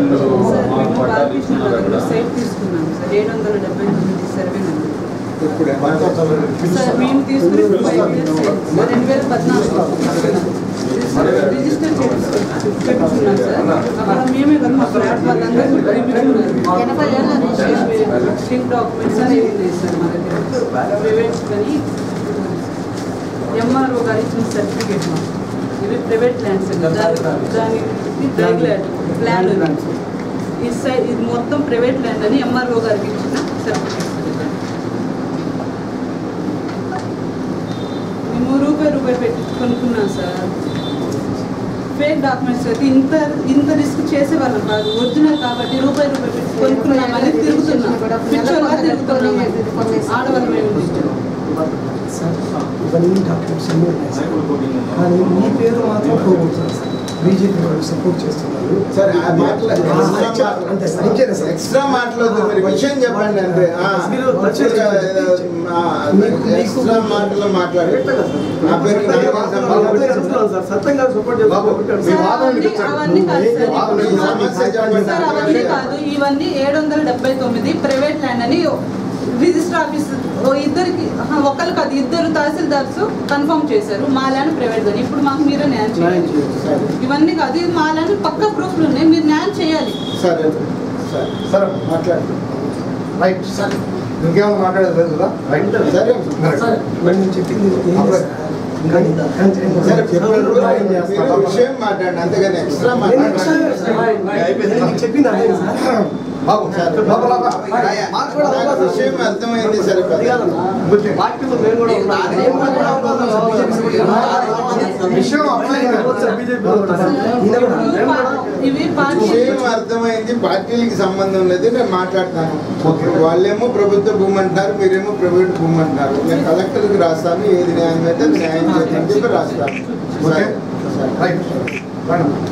Site తీసుకున్నాం sir 779 survey number. Sir మేము తీసుకుని 5 years 2014 రిజిస్టర్ పెట్టుకున్నాం సార్. అక్కడ మేమే కదా మా ఫ్లాట్ వాళ్ళందరూ చూపించుకున్నారు. 80 ఏళ్ళ రిజిస్ట్రేషన్ డాక్యుమెంట్స్ అనేవి ఉన్నాయి సార్ మా దగ్గర. ప్రైవేట్స్ కానీ ఎంఆర్ఓ గారు ఇచ్చిన సర్టిఫికేట్ ఇవి ప్రైవేట్ ల్యాండ్స్ దానికి ప్లాన్ ఇది మొత్తం ప్రైవేట్ ల్యాండ్ అని ఎంఆర్ఓ గారికి ఇచ్చిన సర్టిఫికేట్. మేము రూపాయి పెట్టి కొనుక్కున్నాం సార్. ఫేక్ డాక్యుమెంట్స్ అయితే ఇంత రిస్క్ చేసేవాళ్ళం కాదు. ఒరిజినల్ కాబట్టి రూపాయి పెట్టి కొనుక్కున్నామని తిరుగుతున్నాం. పిచ్చోళ్ళగా తిరుగుతున్నాం. ఆడవాళ్ళ మేము ఇవన్నీ డాక్యుమెంట్స్ అన్నీ ఉన్నాయి సార్. కానీ మీ పేరు మాత్రం పోగొడుతున్నారు సార్. బీజేపీ వాళ్ళు సపోర్ట్ చేస్తున్నారు సార్. ఎక్స్ట్రా మాట్లాడదు, మీరు విషయం చెప్పండి. అంటే ఎక్స్ట్రా మాటలు మాట్లాడి నా పేరు అవన్నీ కాదు. ఇవన్నీ 779 ప్రైవేట్ ల్యాండ్ అని రిజిస్టర్ ఆఫీస్ ఇద్దరికి ఒకళ్ళు కాదు ఇద్దరు తహసీల్దార్స్ కన్ఫర్మ్ చేశారు మా ల్యాండ్ ప్రైవేట్ అని. ఇప్పుడు మాకు మీరే న్యాయం చేయాలి. ఇవన్నీ కాదు, ఇది మా ల్యాండ్ పక్క ప్రూఫ్లు ఉన్నాయి, మీరు న్యాయం చేయాలి. సరే సరే మాట్లాడండి. రైట్ సార్, ఇంకేమైనా మాట్లాడలేదు కదా? రైట్ సరే నేను చెప్పింది విషయం మాట్లాడండి, అంతేగాని ఎక్స్ట్రా మాట్లాడండి. చెప్పింది అదే సార్. విషయం అర్థమైంది సరే. విషయం అర్థమైంది, పార్టీలకి సంబంధం లేదు. నేను మాట్లాడతాను. వాళ్ళేమో ప్రభుత్వ భూమి అంటారు, మీరేమో ప్రైవేట్ భూమి అంటారు. నేను కలెక్టర్కి రాస్తాను, ఏది న్యాయం అయితే న్యాయం చేయాలని చెప్పి రాస్తాను.